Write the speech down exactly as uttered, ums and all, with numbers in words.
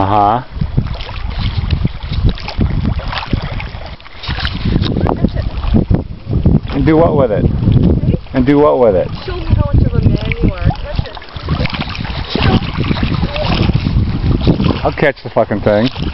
Uh-huh. And do what with it? Okay. And do what with it? Show me how much of a man you are. Catch it. I'll catch the fucking thing.